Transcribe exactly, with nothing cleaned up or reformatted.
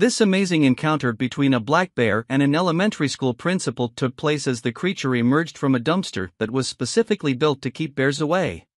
This amazing encounter between a black bear and an elementary school principal took place as the creature emerged from a dumpster that was specifically built to keep bears away.